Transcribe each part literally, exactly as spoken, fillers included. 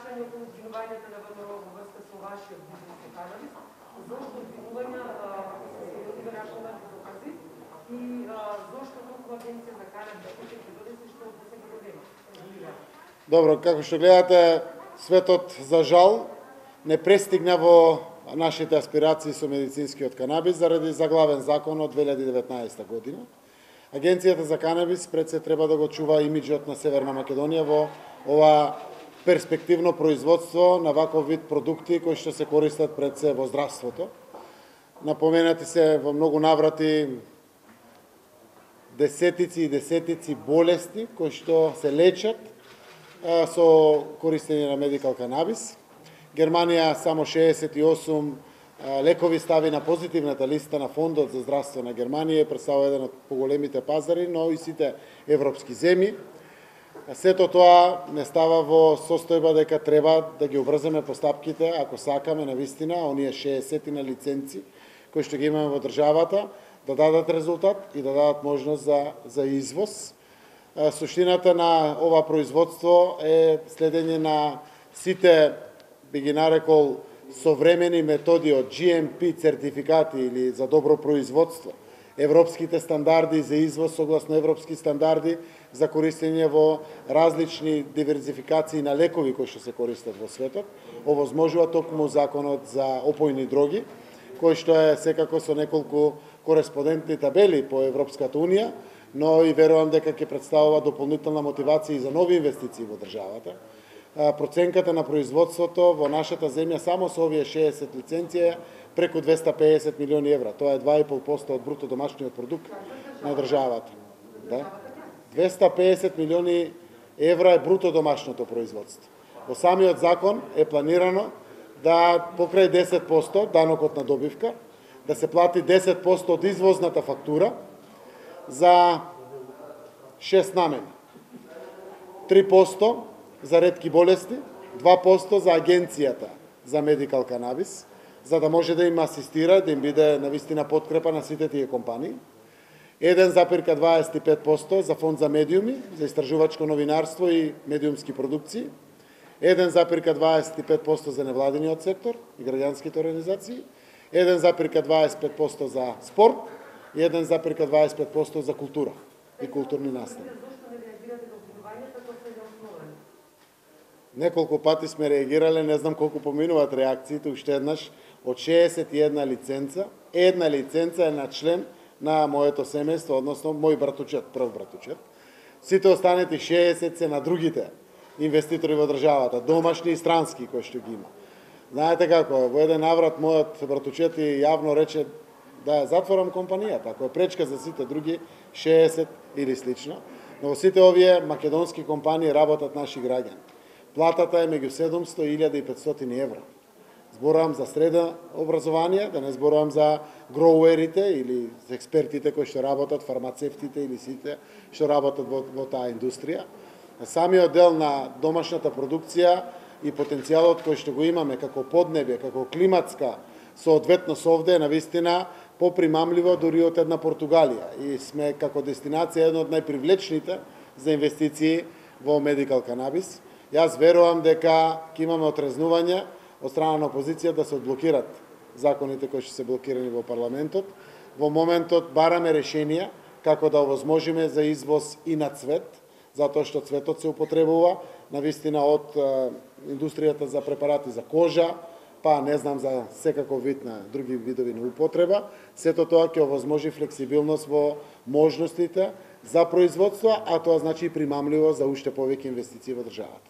прашање околу обвинувањата на ВМРО во врска со вашиот бизнес со канабис, зошто обвинувања се соодветни нашите докази и зошто толку агенција за канабис ќе биде што да се проведува? Добро, како што гледате, светот за жал не пристигна во нашите аспирации со медицинскиот канабис заради заглавен закон од две илјади и деветнаесета година. Агенцијата за канабис пред се треба да го чува имиджот на Северна Македонија во ова перспективно производство на ваков вид продукти кои што се користат пред се во здравството. Напоменати се во многу наврати десетици и десетици болести кои што се лечат со користење на медикал канабис. Германија само шеесет и осум лекови стави на позитивната листа на Фондот за здравство на Германија, представува еден од поголемите пазари, но и сите европски земји. Сето тоа не става во состојба дека треба да ги обрземе постапките, ако сакаме навистина, оние шеесет на лиценци кои што ги имаме во државата, да дадат резултат и да дадат можност за, за извоз. Суштината на ова производство е следење на сите, би ги нарекол, современи методи од Джи Ем Пи сертификати или за добро производство, европските стандарди за извоз согласно европски стандарди за користење во различни диверзификации на лекови кои што се користат во светот, овозможува токму законот за опојни дроги, кој што е секако со неколку кореспондентни табели по Европската унија, но и верувам дека ќе представува дополнителна мотивација и за нови инвестиции во државата. Проценката на производството во нашата земја само со овие шеесет лиценција преку двеста пеесет милиони евра. Тоа е два и пол проценти од бруто домашниот продукт на државата. Да? двеста пеесет милиони евра е бруто домашното производство. Во самиот закон е планирано да покрај десет проценти данокот на добивка, да се плати десет проценти од извозната фактура за шест намени. три проценти за ретки болести, два проценти за агенцијата за медикал канабис, за да може да им асистира, да им биде навистина подкрепа на сите тие компании. еден зарез дваесет и пет проценти за фонд за медиуми, за истражувачко новинарство и медиумски продукции, еден зарез дваесет и пет проценти за невладиниот сектор и граѓанските организации, еден зарез дваесет и пет проценти за спорт и еден зарез дваесет и пет проценти за култура и културни настави. Неколку пати сме реагирале, не знам колку поминуваат реакциите, уште еднаш, од шеесет и една лиценца, една лиценца е на член на моето семејство, односно мој братучет, прв братучет. Сите останати шеесет се на другите инвеститори во државата, домашни и странски кои што ги има. Знаете како, во еден наврат мојот братучет и јавно рече да затворам компанијата, ако е пречка за сите други шеесет или слично, но во сите овие македонски компании работат наши граѓани. Платата е меѓу седумсто и илјада и петстотини евра. Зборувам за средно образование, да не зборувам за гроуерите или за експертите кои што работат, фармацевтите или сите што работат во, во таа индустрија. Самиот дел на домашната продукција и потенцијалот кој што го имаме како поднебје, како климатска соодветност овде е навистина попримамливо дури од една Португалија и сме како дестинација една од најпривлечните за инвестиции во медикал канабис. Јас верувам дека ќе имаме отрезнување од страна на опозиција да се одблокират законите кои што се блокирани во парламентот. Во моментот бараме решенија како да овозможиме за извоз и на цвет, затоа што цветот се употребува навистина од е, индустријата за препарати за кожа, па не знам за секаков вид на други видови на употреба. Сето тоа ќе овозможи флексибилност во можностите за производство, а тоа значи и примамливо за уште повеќе инвестиции во државата.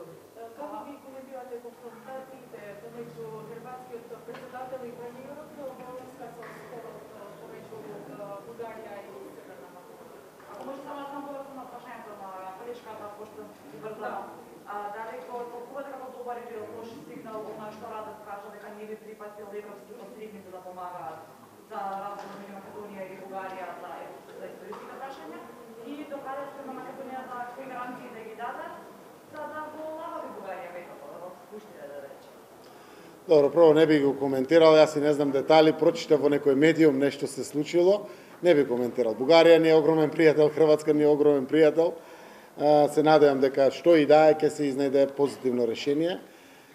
Дали го толкувате како добар или лош сигнал на што Радев кажа дека не би припатил европски посредници да помагаат за разговор меѓу Македонија и Бугарија за за историските прашања и докаде спрема Македонија за кои гаранции да ги даде за да го олабави Бугарија ветото да го спушти да рече. Добро, прво не би го коментирал, јас и не знам детали, прочитав во некој медиум нешто се случило, не би коментирал. Бугарија не е огромен пријател, Хрватска не е огромен пријател. Се надевам дека што и да е ќе се изнајде позитивно решение.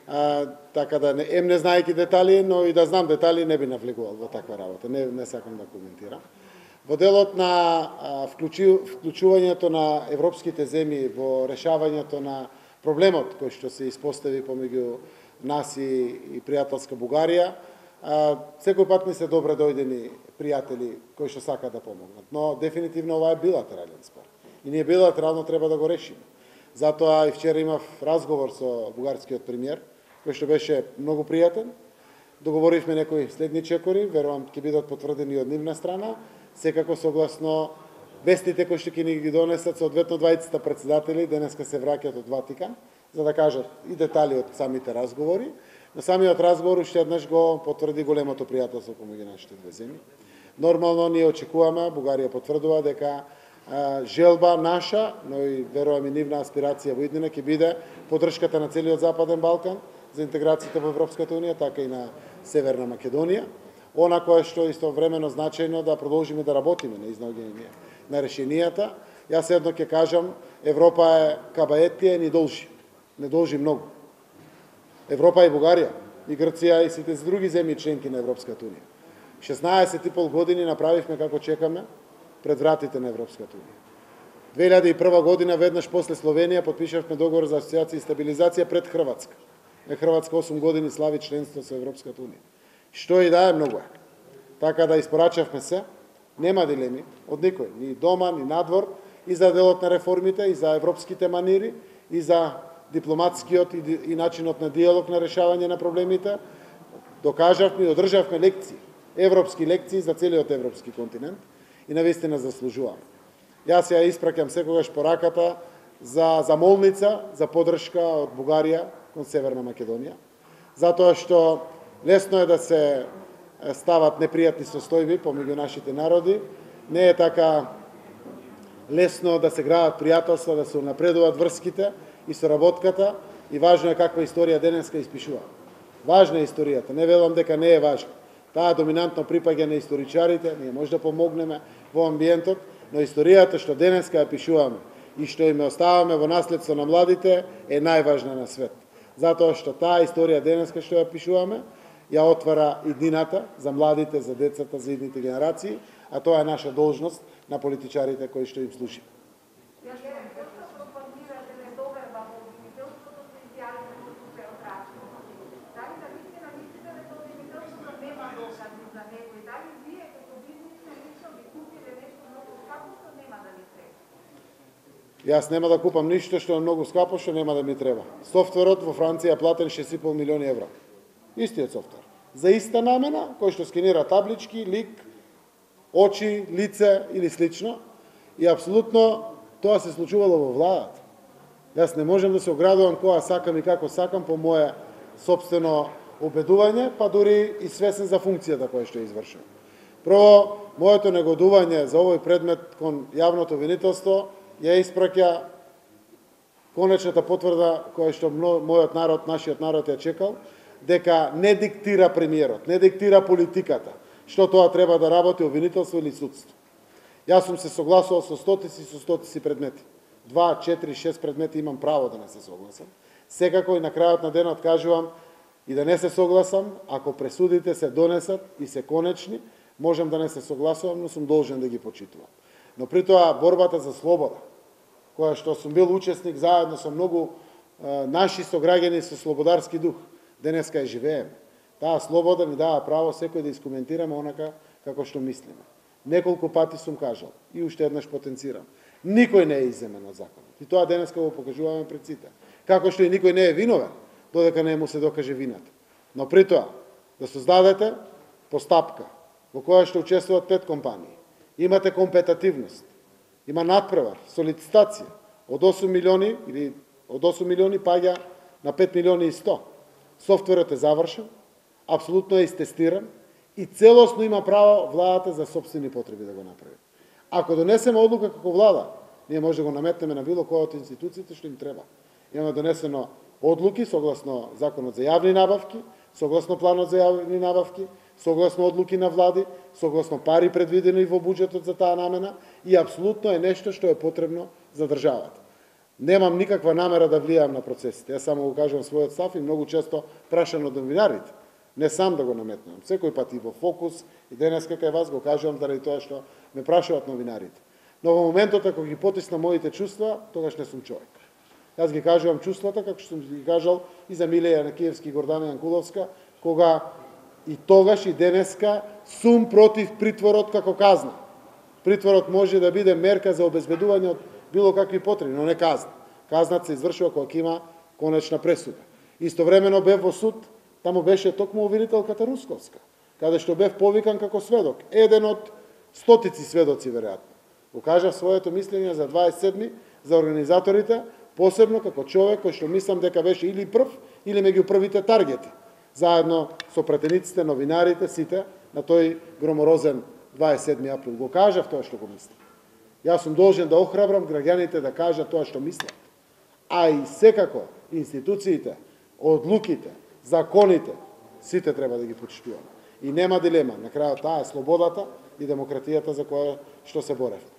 А, така да не, ем не знаеки детали, но и да знам детали не би навлегувал во таква работа. Не, не сакам да коментирам. Во делот на а, вклучи, вклучувањето на европските земји во решавањето на проблемот кој што се испостави помеѓу нас и, и пријателска Бугарија, а, секој пат ми се добре дојдени пријатели кои што сакаат да помогнат. Но дефинитивно ова е билатерален спор. И ние билатерално треба да го решиме. Затоа и вчера имав разговор со бугарскиот премиер, кој што беше многу пријатен. Договоривме некои следни чекори, верувам ќе бидат потврдени од нивна страна, секако согласно вестите кои што ќе ни ги донесат соодветно двајцата претседатели, денеска се враќаат од Ватикан, за да кажат и детали од самите разговори. Но самиот разговор уште еднаш го потврди големото пријателство помеѓу нашите две земји. Нормално ние очекуваме, Бугарија потврдува дека а, желба наша, но и верувам и нивна аспирација во иднина ќе биде поддршката на целиот Западен Балкан за интеграцијата во Европската унија, така и на Северна Македонија. Она кое што истовремено значајно да продолжиме да работиме на изнаоѓање на решенијата. Јас едно ќе кажам, Европа е кабаетија и ни должи. Не должи многу. Европа и Бугарија, и Грција, и сите други земји членки на Европската унија. шеснаесет и пол години направивме како чекаме пред вратите на Европската унија. две илјади и прва година, веднаш после Словенија, подпишавме договор за асоциација и стабилизација пред Хрватска. Е, Хрватска осум години слави членство со Европската унија. Што и да е, многу е. Така да испорачавме се, нема дилеми од никој, ни дома, ни надвор, и за делот на реформите, и за европските манири, и за дипломатскиот и, и начинот на диалог на решавање на проблемите. Докажавме и одржавме лекции, европски лекции за целиот европски континент и навистина заслужуваме. Јас ја испраќам секогаш пораката за замолница, за поддршка од Бугарија кон Северна Македонија, затоа што лесно е да се стават непријатни состојби помеѓу нашите народи, не е така лесно да се градат пријателства, да се унапредуваат врските и соработката, и важно е каква историја денеска испишува. Важна е историјата, не велам дека не е важна. Таа доминантно припаѓа на историчарите, ние може да помогнеме во амбиентот, но историјата што денеска ја пишуваме и што им оставаме во наследство на младите е најважна на свет. Затоа што таа историја денеска што ја пишуваме ја отвара иднината за младите, за децата, за идните генерации, а тоа е наша должност на политичарите кои што им служи. Јас нема да купам ништо што е многу скапо, што нема да ми треба. Софтверот во Франција е платен шест и пол милиони евро. Истиот софтвер. За иста намена, кој што скенира таблички, лик, очи, лице или слично. И апсолутно тоа се случувало во владата. Јас не можам да се оградувам кога сакам и како сакам по моје собствено убедување, па дури и свесен за функцијата која што извршувам. Прво, моето негодување за овој предмет кон јавното обвинителство ја испраќа конечната потврда која што мојот народ, нашиот народ ја чекал, дека не диктира премиерот, не диктира политиката, што тоа треба да работи обвинителство или судство. Јас сум се согласувал со стотици со стотици предмети. Два, четири, шест предмети имам право да не се согласам. Секако и на крајот на денот кажувам и да не се согласам, ако пресудите се донесат и се конечни, можам да не се согласувам, но сум должен да ги почитувам. Но при тоа борбата за слобода, која што сум бил учесник заедно со многу е, наши сограѓани со слободарски дух, денеска ја живееме. Таа слобода ни дава право секој да искоментираме онака како што мислиме. Неколку пати сум кажал и уште еднаш потенцирам. Никој не е изземен од законот. И тоа денеска го покажуваме пред сите. Како што и никој не е виновен, додека не му се докаже вината. Но при тоа, да создадете постапка во која што учествуваат пет компании, имате компетативност, има надпревар, со лицитација, од осум милиони или од осум милиони паѓа на пет милиони и сто. Софтверот е завршен, апсолутно е истестиран и целосно има право владата за собствени потреби да го направи. Ако донесеме одлука како влада, ние може да го наметнеме на било која од институциите што им треба. Имаме донесено одлуки согласно Законот за јавни набавки, согласно планот за јавни набавки, согласно одлуки на влади, согласно пари предвидени во буџетот за таа намена и апсолутно е нешто што е потребно за државата. Немам никаква намера да влијам на процесите. Јас само го кажувам својот став и многу често прашан од новинарите. Не сам да го наметнувам. Секој пат и во Фокус, и денеска кај вас го кажувам заради тоа што ме прашуваат новинарите. Но во моментот ако ги потисна моите чувства, тогаш не сум човек. Јас ги кажувам чувствата како што сум ги кажал и за Милеја Јанакиевски и Гордана Јанкуловска, кога и тогаш и денеска сум против притворот како казна. Притворот може да биде мерка за обезбедување од било какви потреби, но не казна. Казната се извршува кога има конечна пресуда. Истовремено бев во суд, таму беше токму обвинителката Русковска, каде што бев повикан како сведок, еден од стотици сведоци веројатно. Го кажав своето мислење за дваесет и седми за организаторите, посебно како човек кој што мислам дека беше или прв или меѓу првите таргети, заедно со пратениците, новинарите, сите на тој громорозен дваесет и седми април. Го кажав тоа што го мислам. Јас сум должен да охрабрам граѓаните да кажат тоа што мислат. А и секако институциите, одлуките, законите, сите треба да ги почитуваме. И нема дилема, на крајот таа е слободата и демократијата за која што се боревме.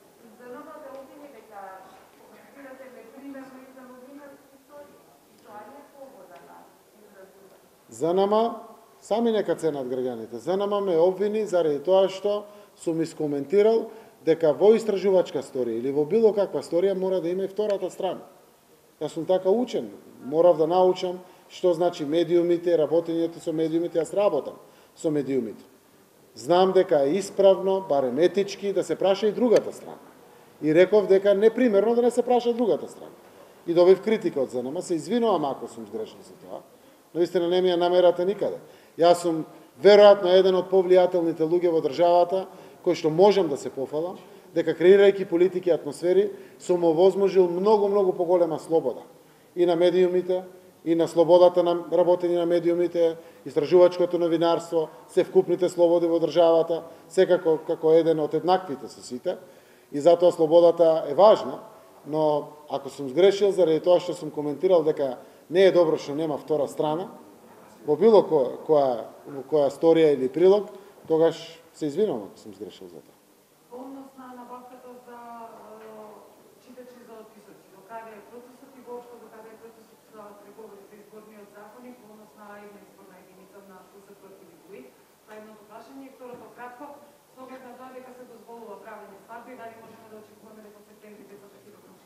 За нама, сами нека ценат граѓаните. За нама ме обвини заради тоа што сум искоментирал дека во истражувачка сторија или во било каква сторија мора да има и втората страна. Јас сум така учен, морав да научам што значи медиумите, работењето со медиумите, јас работам со медиумите. Знам дека е исправно, барем етички, да се праша и другата страна. И реков дека непримерно да не се праша другата страна. И добив критика од ЗНМ, се извинувам ако сум сгрешен за тоа, но истина не ми ја намерата никаде. Јас сум веројатно еден од повлијателните луѓе во државата, кој што можам да се пофалам, дека креирајќи политики и атмосфери, сум овозможил многу, многу поголема слобода. И на медиумите, и на слободата на работење на медиумите, истражувачкото новинарство, се вкупните слободи во државата, секако како еден од еднаквите со сите. И затоа слободата е важна, но ако сум сгрешил заради тоа што сум коментирал дека не е добро што нема втора страна, во било која, која, која сторија или прилог, тогаш се извинувам ако сум сгрешил за тоа. Однос на набавката за читачи за отписоци, до каде е процесот и воопшто до каде е процесот за преговори за изборниот законник во однос на една изборна единица на УСП или ВУИ. Па едното прашање и второто кратко, с оглед на тоа дека се дозволува правење свадби, дали можеме да очекуваме дека септември децата ќе добрушиш?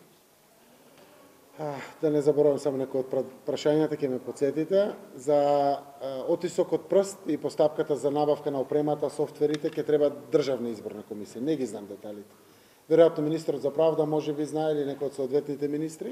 Да не заборавам само некои од прашањата, ќе ме подсетите. За отисок од прст и постапката за набавка на опремата, софтверите, ќе треба државна изборна комисија. Не ги знам деталите. Веројатно министерот за правда може би знае или некој од соодветните министри.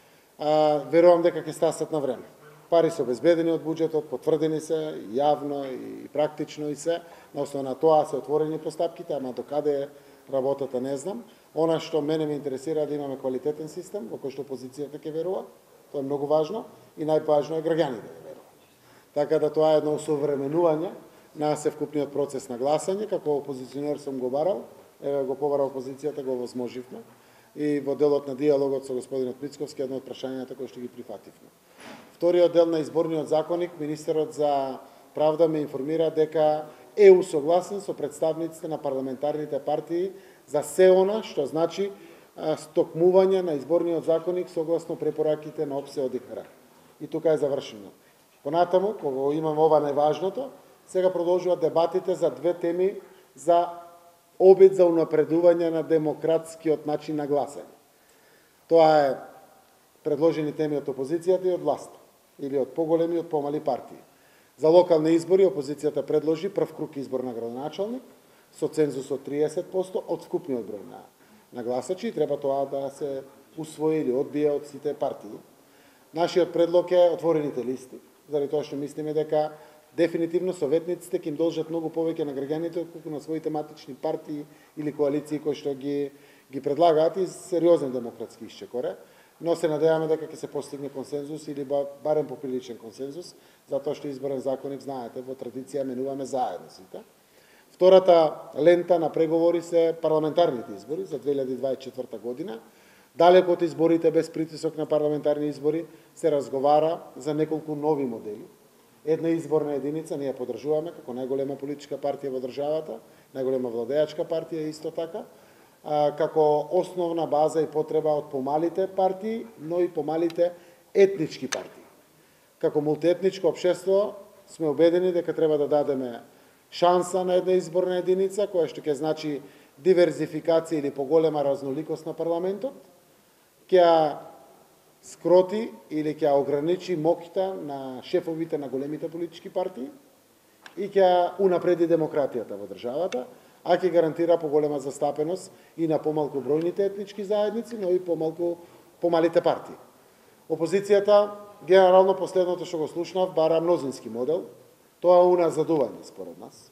А, верувам дека ќе стасат на време. Пари се обезбедени од буџетот, потврдени се јавно и практично и се. На основа на тоа се отворени постапките, ама до каде е работата не знам. Она што мене ме интересира е да имаме квалитетен систем во кој што опозицијата ќе верува. Тоа е многу важно и најважно е граѓаните да веруваат. Така да тоа е едно усовременување на севкупниот процес на гласање, како опозиционер сум го барал, еве го побара опозицијата, го возможивме. И во делот на диалогот со господинот Мицковски едно од прашањата кои што ги прифативме. Вториот дел на изборниот законник, министерот за правда ме информира дека е усогласен со представниците на парламентарните партии за се она што значи стокмување на изборниот законник согласно препораките на ОПСЕ ОДИХР. И тука е завршено. Понатаму, кога имаме ова најважното, сега продолжуваат дебатите за две теми за обид за унапредување на демократскиот начин на гласање. Тоа е предложени теми од опозицијата и од власта, или од поголеми и од помали партии. За локални избори опозицијата предложи прв круг избор на градоначалник со цензус од триесет проценти од вкупниот број на, на гласачи и треба тоа да се усвои или одбие од сите партии. Нашиот предлог е отворените листи, заради тоа што мислиме дека дефинитивно советниците ќе им должат многу повеќе на граѓаните отколку на своите матични партии или коалиции кои што ги ги предлагаат и сериозен демократски исчекоре, но се надеваме дека ќе се постигне консензус или барем поприличен консензус, затоа што изборен законник, знаете, во традиција менуваме заедно сите. Втората лента на преговори се парламентарните избори за две илјади дваесет и четврта година. Далеко од изборите без притисок на парламентарни избори се разговара за неколку нови модели. Една изборна единица ние подржуваме како најголема политичка партија во државата, најголема владеачка партија исто така. како основна база и потреба од помалите партии, но и помалите етнички партии. Како мултиетничко општество сме убедени дека треба да дадеме шанса на една изборна единица, која што ќе значи диверзификација или поголема разноликост на парламентот, ќе скроти или ќе ограничи моќта на шефовите на големите политички партии и ќе унапреди демократијата во државата, а ќе гарантира поголема застапеност и на помалку бројните етнички заедници, но и помалку помалите партии. Опозицијата, генерално последното што го слушнав, бара мнозински модел. Тоа е уназадување според нас.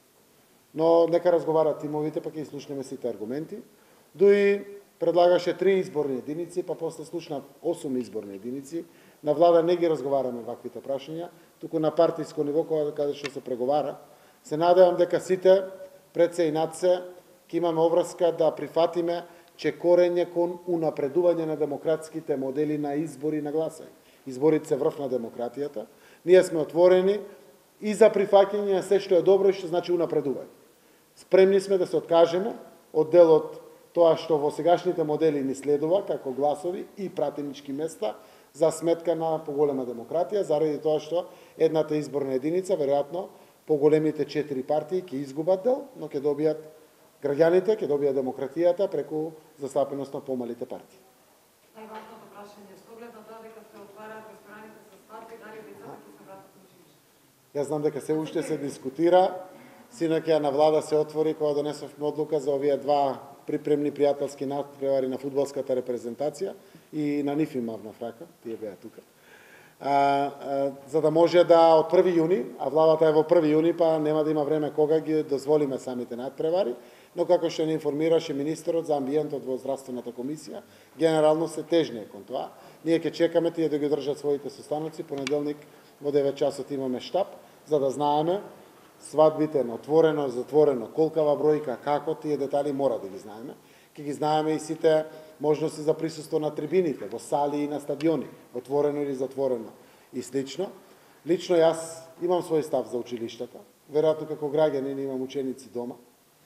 Но нека разговарат тимовите, па ќе слушнеме сите аргументи. Дуи предлагаше три изборни единици, па после слушнав осум изборни единици. На влада не ги разговараме ваквите прашања, туку на партиско ниво, каде што се преговара. Се надевам дека сите пред се и над се ќе имаме обврска да прифатиме че корење кон унапредување на демократските модели на избори на гласање. Изборите се врв на демократијата. Ние сме отворени и за прифаќање на се што е добро и што значи унапредување. Спремни сме да се откажеме од делот тоа што во сегашните модели ни следува како гласови и пратенички места за сметка на поголема демократија, заради тоа што едната изборна единица, веројатно, поголемите четири партии ќе изгубат дел, но ќе добијат граѓаните, ќе добијат демократијата преку застапеност на помалите партии. Најважното прашање, со оглед на тоа дека се отвараат рестораните со свадби, дали децата ќе се вратат на училиште? Јас знам дека се уште се дискутира. Синоќа на влада се отвори кога донесовме одлука за овие два припремни пријателски надпревари на фудбалската репрезентација и на нив имав рака, тие беа тука. А, а, за да може да од први јуни, а владата е во први јуни, па нема да има време кога ги дозволиме самите надпревари, но како што не информираше министерот за амбиентот во здравствената комисија, генерално се тежне кон тоа. Ние ќе чекаме тие да ги држат своите состаноци, понеделник во девет часот имаме штаб, за да знаеме свадбите на отворено, затворено, колкава бројка, како, тие детали мора да ги знаеме. Ке ги знаеме и сите можности за присуство на трибините, во сали и на стадиони, отворено или затворено и слично. Лично јас имам свој став за училиштата, веројатно како граѓанин имам ученици дома,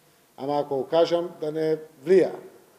ама ако го кажам да не влија.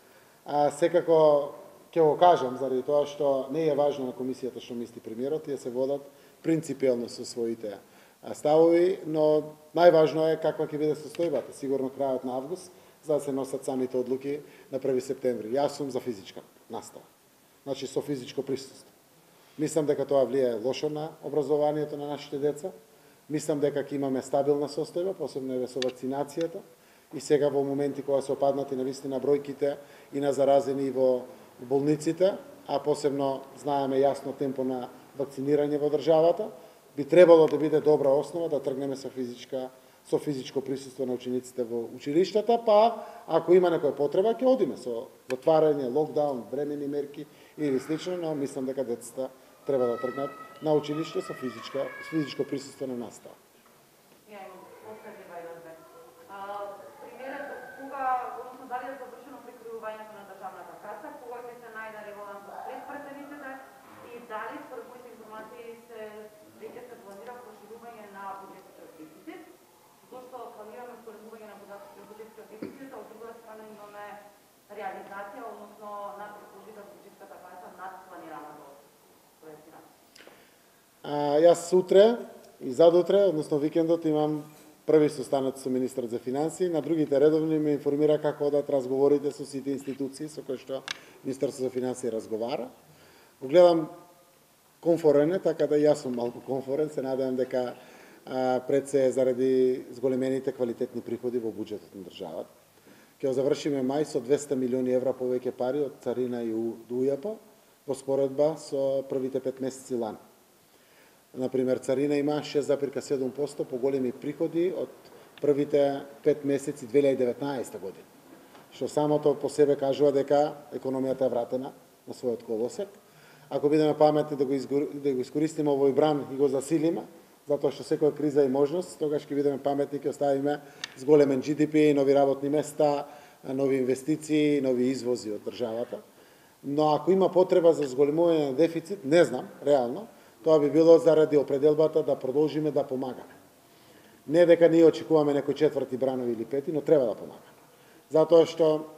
А, секако ќе го кажам заради тоа што не е важно на комисијата што мисли премиерот, тие се водат принципиелно со своите ставови, но најважно е каква ќе биде состојбата, сигурно крајот на август, за да се носат самите одлуки на први септември. Јас сум за физичка настава, значи со физичко присуство. Мислам дека тоа влијае лошо на образованието на нашите деца, мислам дека ќе имаме стабилна состојба, посебно е со вакцинацијата, и сега во моменти кога се опаднати на вистина бројките и на заразени во болниците, а посебно знаеме јасно темпо на вакцинирање во државата, би требало да биде добра основа да тргнеме со физичка со физичко присуство на учениците во училиштата, па ако има некоја потреба ќе одиме со затварање, локдаун, времени мерки или слично, но мислам дека децата треба да тргнат на училиште со физичка со физичко присуство на настава. Ја имам последнива еден две. Примерот кога, односно дали е завршено прикривувањето на државната каса, кога ќе се најде ребалансот пред претениците и дали според моите информации се веќе се планира проширување на буџетскиот дефицит, зашто планираме споредување на буџетскиот дефицит, а од друга страна имаме реализација, односно над предположител буџетската каса над планираната проектирана. Јас сутре и задутре, односно викендот, имам први состанок со министерот за финансии, на другите редовни ме информира како одат разговорите со сите институции со кои што министерството за финансии разговара. Го гледам комфорен, така да јас сум малку комфорен, се надевам дека а, пред се заради зголемените квалитетни приходи во буџетот на државата. Ќе завршиме мај со двесте милиони евра повеќе пари од царина и УЈП во споредба со првите пет месеци лани. Например, царина има шест зарез и седум проценти поголеми приходи од првите пет месеци две илјади и деветнаесета година, што самото по себе кажува дека економијата е вратена на својот колосек. Ако бидеме паметни да го, да го искористиме овој бран и го засилиме, затоа што секоја криза е можност, тогаш ќе бидеме паметни, ќе оставиме зголемен Джи Ди Пи, нови работни места, нови инвестиции, нови извози од државата. Но ако има потреба за зголемување на дефицит, не знам, реално, тоа би било заради определбата да продолжиме да помагаме. Не дека ние очекуваме некој четврти бранови или пети, но треба да помагаме. Затоа што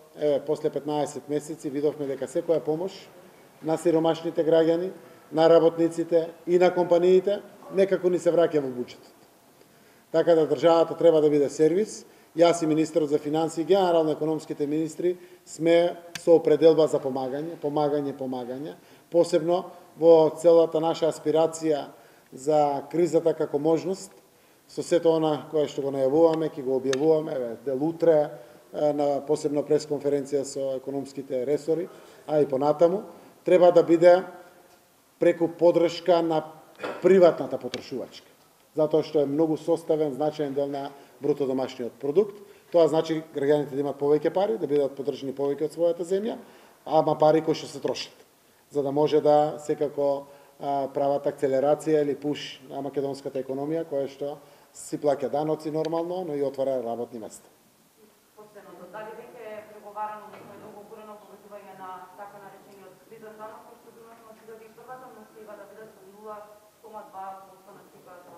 еве после петнаесет месеци видовме дека секоја помош на сиромашните граѓани, на работниците и на компаниите некако ни се враќа во буџетот. Така да државата треба да биде сервис. Јас и министерот за финансии, генерално економските министри сме со определба за помагање, помагање, помагање, посебно во целата наша аспирација за кризата како можност, со сето она кое што го најавуваме, ќе го објавуваме, еве, дел утре, на посебна пресконференција со економските ресори, а и понатаму, треба да биде преку поддршка на приватната потрошувачка. Затоа што е многу составен, значаен дел на бруто домашниот продукт. Тоа значи граѓаните да имат повеќе пари, да бидат поддржани повеќе од својата земја, ама пари кои што се трошат, за да може да секако а, прават акцелерација или пуш на македонската економија, која што си плаќа даноци нормално, но и отвара работни места. Последното, дали веќе е преговарано, односно е договорено повеќување на така наречениот кризен данок, кој што думавме од две илјади и прва, но стига да биде со нула цела два проценти на стипата.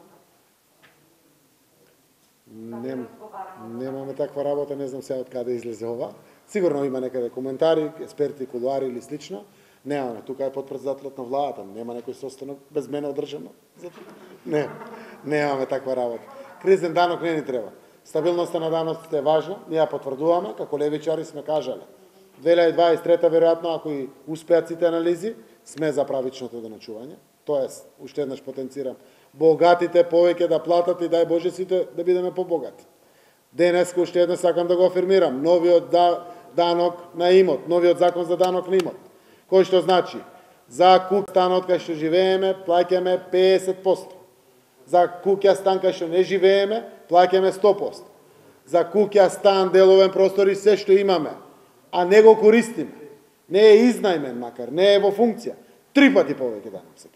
Нем, немаме таква работа, не знам сега од каде излезе ова. Сигурно има некаде коментари, експерти, кулуари или слично. Немаме, тука е подпредседателот на владата, нема некој состанок без мене одржано. Не, немаме таква работа. Кризен данок не ни треба. Стабилноста на даноците е важна, ние ја потврдуваме, како левичари сме кажале. две илјади дваесет и трета веројатно, ако и успеат сите анализи, сме за правичното доначување. Тоест, уште еднаш потенцирам, богатите повеќе да платат и дај Боже сите да бидеме побогати. Денес уште еднаш сакам да го афирмирам, новиот да, данок на имот, новиот закон за данок на имот, кој што значи за куќа станот кај што живееме плаќаме пеесет проценти. За куќа стан кај што не живееме плаќаме сто проценти. За куќа стан деловен простор и се што имаме, а не го користиме, не е изнајмен макар, не е во функција, три пати повеќе данок се плаќа.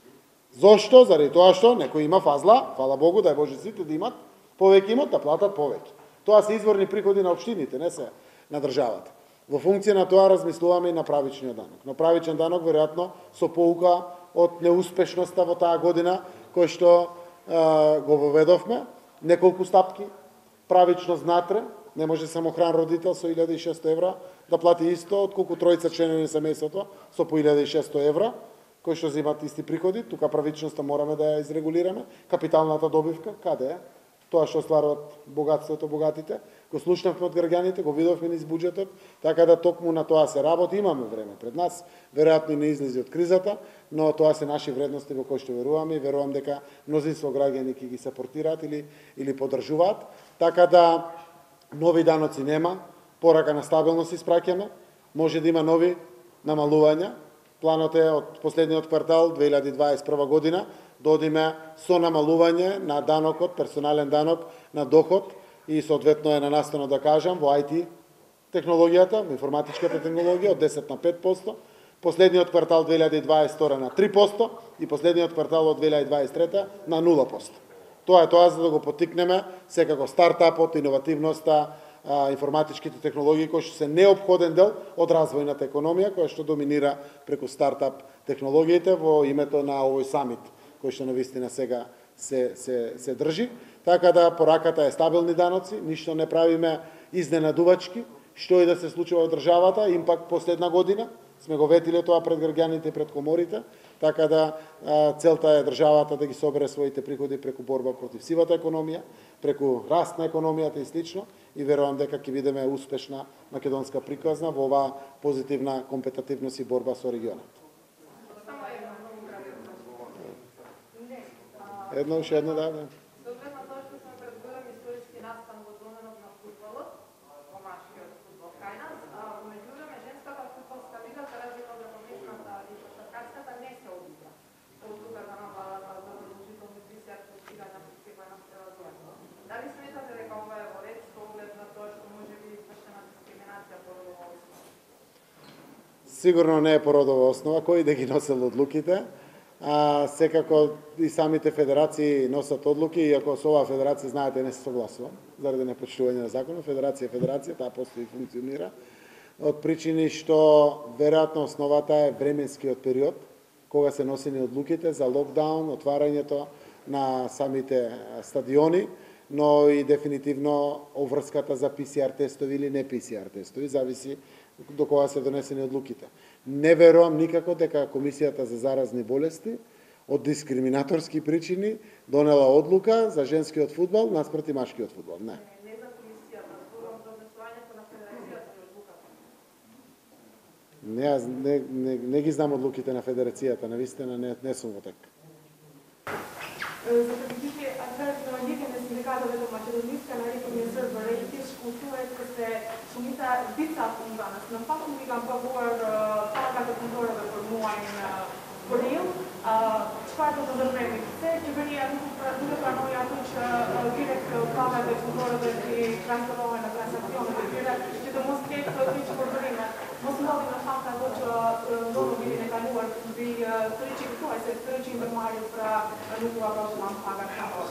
Зошто? Заради тоа што некој има фазла, фала Богу, дај Боже сите да имат повеќе имот, да платат повеќе. Тоа се изворни приходи на општините, не се на државата. Во функција на тоа размислуваме и на правичниот данок. Но правичен данок веројатно со поука од неуспешноста во таа година кој што е, го воведовме, неколку стапки, правичност натре, не може самохран родител со илјада и шесто евра да плати исто отколку тројца членови на семејството со по илјада и шесто евра, кои што земат исти приходи, тука правичноста мораме да ја изрегулираме. Капиталната добивка, каде е? Тоа што стварат богатството богатите, го слушнавме од граѓаните, го видовме низ буџетот, така да токму на тоа се работи, имаме време пред нас, веројатно и не излези од кризата, но тоа се наши вредности во кои што веруваме и верувам дека мнозинство граѓани ќе ги сапортираат или или поддржуваат, така да нови даноци нема, порака на стабилност испраќаме, може да има нови намалувања. Планот е од последниот квартал две илјади дваесет и прва година да одиме со намалување на данокот, персонален данок на доход и соодветно е на настано да кажам во ай ти технологијата, во информатичката технологија од десет на пет проценти, последниот квартал две илјади дваесет и втора на три проценти и последниот квартал од две илјади дваесет и трета на нула проценти. Тоа е тоа за да го поттикнеме секако стартапот, иновативноста, информатичките технологии кои што се неопходен дел од развојната економија која што доминира преку стартап технологиите во името на овој самит кој што навистина сега се се се држи. Така да пораката е стабилни даноци, ништо не правиме изненадувачки, што и да се случува во државата, импак последна година сме го ветиле тоа пред граѓаните и пред коморите, така да целта е државата да ги собере своите приходи преку борба против сивата економија, преку раст на економијата и слично, и верувам дека ќе бидеме успешна македонска приказна во оваа позитивна компетитивност и борба со регионот. Едно, уште едно, да, да. Соодветно тоа што сме предвидели историски настан во доменот на фудбалот, домашниот фудбал кај нас, а во меѓувреме женската фудбалска лига, за разлика од ракометната и кошаркарската, не се одигра. Одлуката на владата за задолжителни тридесет постигања по секоја на превазување. Дали сметате дека ова е во ред со оглед на тоа што може би извршена дискриминација по родова основа? Сигурно не е по родова основа, кој да ги носел одлуките. А, секако и самите федерации носат одлуки, иако со оваа федерација, знаете, не се согласувам, заради непочитување на законот. Федерација е федерација, таа постои и функционира, од причини што веројатно основата е временскиот период, кога се носени одлуките за локдаун, отварањето на самите стадиони, но и дефинитивно обврската за пи си ар тестови или не пи си ар тестови, зависи до кога се донесени одлуките. Не верувам никако дека Комисијата за заразни болести од дискриминаторски причини донела одлука за женскиот фудбал наспроти машкиот фудбал. Не. Не за комисијата, зборувам за однесувањето на федерацијата и одлуката. Не, јас не, не, не ги знам одлуките на федерацијата, навистина не, не сум во тек. За да видите альтернативите на синдикатове до Македонија, нарекоме зрбарејте, шкултувајте да се сумита дица фунданас. На факту ми гам пагуар пагата конторове формување на Борил, твоето да забреми се, че бери друга параноја тук директ пагата конторове и трансферове на трансакционите директ, че да може тек тич борбарина. Моснови на факта доча много били нека нуар би тричи тоа се тричи интермари пра нукова просто нам пагат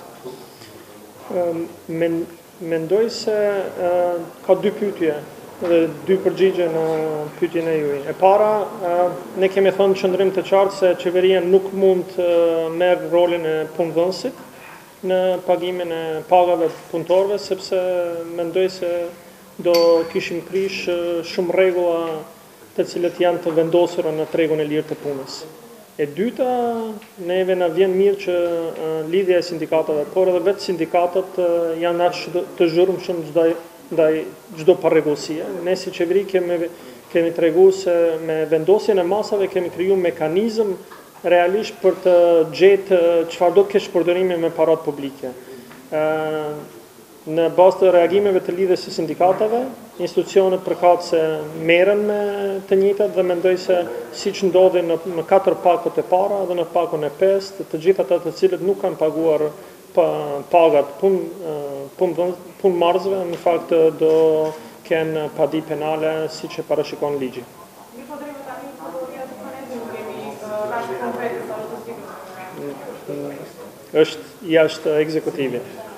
на Mendoj se ka dy pyetje dhe dy përgjigje në pyetjen e juaj. E para, ne kemi thënë në qëndrim të qartë se qeveria nuk mund të merr rolin e punëdhënësit në pagimin e pagave të punëtorëve, sepse mendoj se do kishim prish shumë rregulla të cilët janë të vendosura në tregun e lirë të punës. E dyta, neve na vjen mirë që uh, lidhja e sindikatave, por edhe vetë sindikatët uh, janë aq të zhurmshëm ndaj ndaj çdo parregullësie. Ne si qeveri kemi kemi treguar se me vendosjen e masave kemi krijuar mekanizëm realisht për të gjetë çfarë do të kesh përdorimi me parat publike. Uh, Në bazë të reagimeve të lidhjes së sindikatave, institucionet përkatëse merren me të njëjtat dhe mendoj se siç ndodhi në, në katër pakot e para dhe në pakon e pesë, të gjithë ata të cilët nuk kanë paguar pa, pagat pun pun punëmarrësve, në fakt do kenë padi penale siç e parashikon ligji. Mi po drejtë tani kategoria të konetit nuk kemi rast konkrete sa do të sigurt. Është jashtë ekzekutivit.